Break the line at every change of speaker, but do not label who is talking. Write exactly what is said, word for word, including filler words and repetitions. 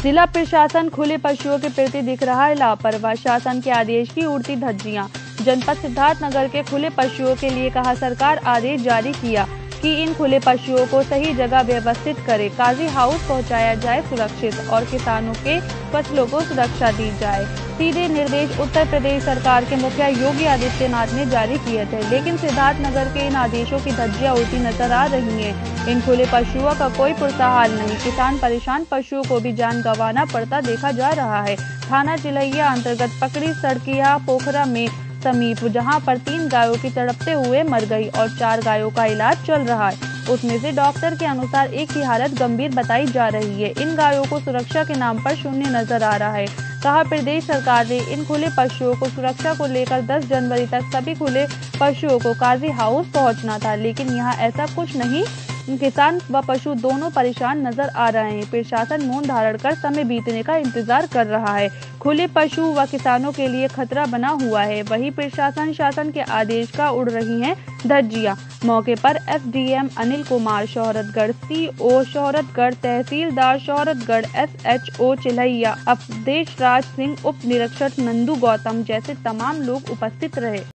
जिला प्रशासन खुले पशुओं के प्रति दिख रहा है लापरवाह, शासन के आदेश की उड़ती धज्जियां। जनपद सिद्धार्थनगर के खुले पशुओं के लिए कहा सरकार आदेश जारी किया कि इन खुले पशुओं को सही जगह व्यवस्थित करे, काजी हाउस पहुंचाया जाए सुरक्षित और किसानों के फसलों को सुरक्षा दी जाए। सीधे निर्देश उत्तर प्रदेश सरकार के मुखिया योगी आदित्यनाथ ने जारी किए थे, लेकिन सिद्धार्थनगर के इन आदेशों की धज्जियां उड़ती नजर आ रही हैं। इन खुले पशुओं का कोई पुरसा हाल नहीं, किसान परेशान, पशुओं को भी जान गंवाना पड़ता देखा जा रहा है। थाना चिलैया अंतर्गत पकड़ी सड़किया पोखरा में समीप जहां पर तीन गायों की तड़पते हुए मर गई और चार गायों का इलाज चल रहा है, उसमें से डॉक्टर के अनुसार एक की हालत गंभीर बताई जा रही है। इन गायों को सुरक्षा के नाम पर शून्य नजर आ रहा है। कहा प्रदेश सरकार ने इन खुले पशुओं को सुरक्षा को लेकर दस जनवरी तक सभी खुले पशुओं को काजी हाउस पहुंचना था, लेकिन यहाँ ऐसा कुछ नहीं। किसान व पशु दोनों परेशान नजर आ रहे हैं। प्रशासन मौन धारण कर समय बीतने का इंतजार कर रहा है। खुले पशु व किसानों के लिए खतरा बना हुआ है। वहीं प्रशासन शासन के आदेश का उड़ रही हैं धज्जियां। मौके पर SDM Anil Kumar Shohratgarh, CO Shohratgarh, tehsildar Shohratgarh, SHO Chilaiya Awadhesh Raj Singh, उप निरीक्षक नंदू गौतम जैसे तमाम लोग उपस्थित रहे।